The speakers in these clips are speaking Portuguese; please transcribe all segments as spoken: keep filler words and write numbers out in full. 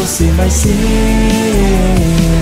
você vai ser.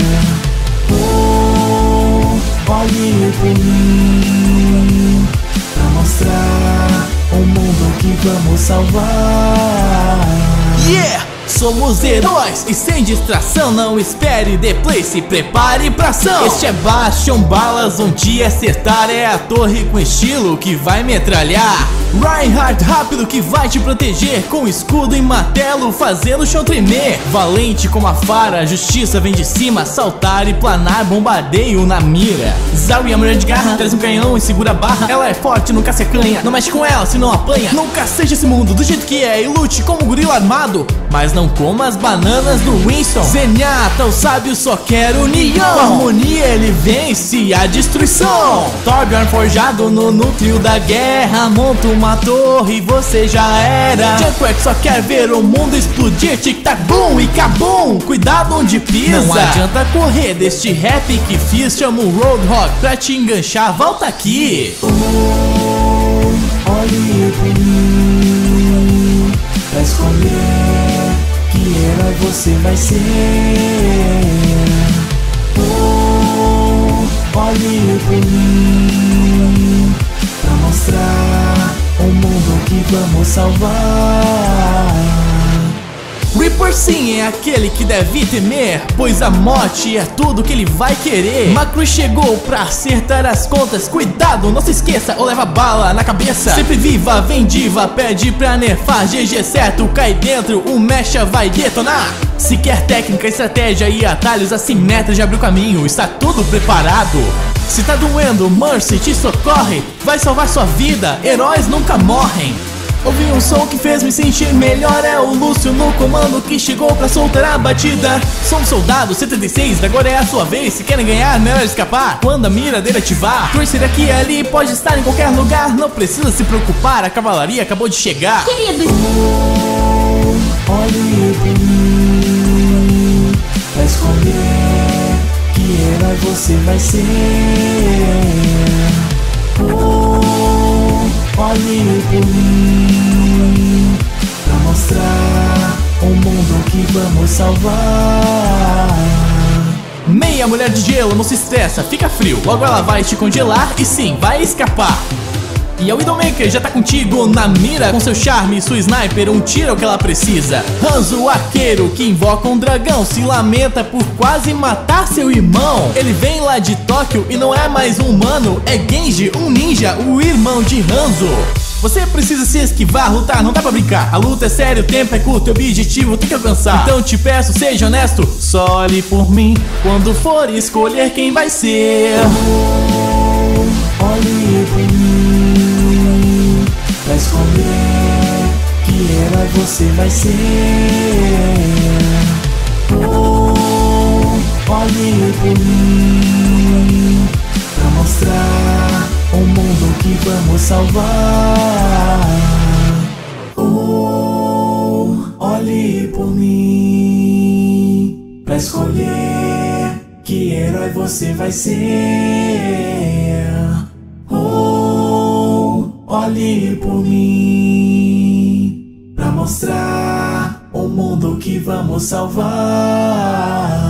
Oh, olhe por mim, pra mostrar o mundo que vamos salvar. Yeah! Somos heróis e sem distração, não espere deplay, se prepare pra ação. Este é Bastion Balas, onde acertar é a torre com estilo que vai metralhar. Reinhardt rápido que vai te proteger, com escudo e martelo fazendo o chão tremer. Valente como a Fara, a justiça vem de cima, saltar e planar, bombardeio na mira. Zarya, mulher de garra, traz um canhão e segura a barra. Ela é forte, nunca se acanha, não mexe com ela se não apanha. Nunca seja esse mundo do jeito que é e lute como um gorila armado, mas não coma as bananas do Winston. Zenyatta, o sábio só quer união, com harmonia ele vence a destruição. Torbjorn forjado no núcleo da guerra, monta uma torre e você já era. Junkrat só quer ver o mundo explodir, tic-tac, boom e kabum, cuidado onde pisa. Não adianta correr deste rap que fiz, chama o Roadhog pra te enganchar, volta aqui. Oh, olhe por mim, pra escolher que herói você vai ser. Oh, olhe por mim, pra mostrar o mundo que vamos salvar. Reaper sim é aquele que deve temer, pois a morte é tudo que ele vai querer. Macro chegou pra acertar as contas, cuidado, não se esqueça ou leva bala na cabeça. Sempre viva, vem diva, pede pra nerfar, G G certo, cai dentro, o mecha vai detonar. Se quer técnica, estratégia e atalhos, a Symmetra já abriu caminho, está tudo preparado. Se tá doendo, Mercy te socorre, vai salvar sua vida, heróis nunca morrem. Ouvi um som que fez me sentir melhor, é o Lúcio no comando que chegou pra soltar a batida. Sou um soldado setenta e seis, agora é a sua vez, se querem ganhar, melhor escapar quando a mira dele ativar. Tracer aqui e ali, pode estar em qualquer lugar, não precisa se preocupar, a cavalaria acabou de chegar. Queridos, Oh, olhe por mim, pra escolher que herói você vai ser. Oh, olhe por mim, pra mostrar o mundo que vamos salvar. Meia mulher de gelo, não se estressa, fica frio, logo ela vai te congelar e sim, vai escapar. E a Widowmaker já tá contigo na mira, com seu charme e sua sniper, um tiro é o que ela precisa. Hanzo, o arqueiro que invoca um dragão, se lamenta por quase matar seu irmão. Ele vem lá de Tóquio e não é mais um humano, é Genji, um ninja, o irmão de Hanzo. Você precisa se esquivar, lutar, não dá pra brincar. A luta é séria, o tempo é curto, o objetivo tem que alcançar. Então te peço, seja honesto, só olhe por mim quando for escolher quem vai ser. Oh, olhe por mim, pra escolher que herói você vai ser. Oh, olhe por mim, pra mostrar o mundo que vamos salvar. Oh, olhe por mim, pra escolher que herói você vai ser. Oh, olhe por mim, pra mostrar o mundo que vamos salvar.